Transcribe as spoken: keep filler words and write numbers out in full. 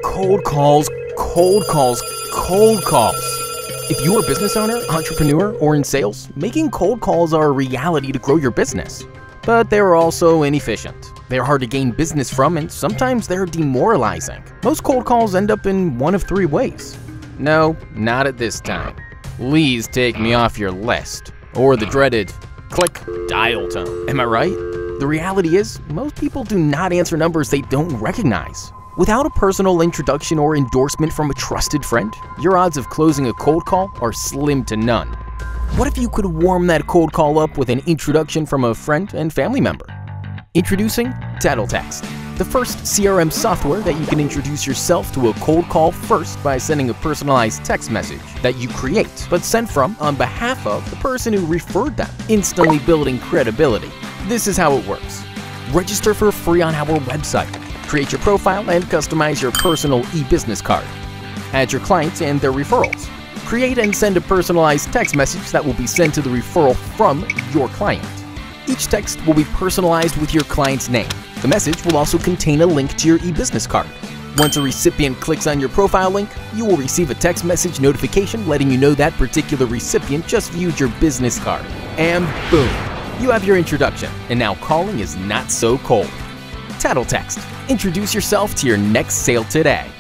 Cold calls, cold calls, cold calls. If you're a business owner, entrepreneur, or in sales, making cold calls are a reality to grow your business. But they're also inefficient. They're hard to gain business from, and sometimes they're demoralizing. Most cold calls end up in one of three ways. No, not at this time. Please take me off your list. Or the dreaded click dial tone. Am I right? The reality is, most people do not answer numbers they don't recognize. Without a personal introduction or endorsement from a trusted friend, your odds of closing a cold call are slim to none. What if you could warm that cold call up with an introduction from a friend and family member? Introducing TattleText, the first C R M software that you can introduce yourself to a cold call first by sending a personalized text message that you create, but sent from on behalf of the person who referred them, instantly building credibility. This is how it works. Register for free on our website. Create your profile and customize your personal e-business card. Add your clients and their referrals. Create and send a personalized text message that will be sent to the referral from your client. Each text will be personalized with your client's name. The message will also contain a link to your e-business card. Once a recipient clicks on your profile link, you will receive a text message notification letting you know that particular recipient just viewed your business card. And boom, you have your introduction, and now calling is not so cold. TattleText. Introduce yourself to your next sale today.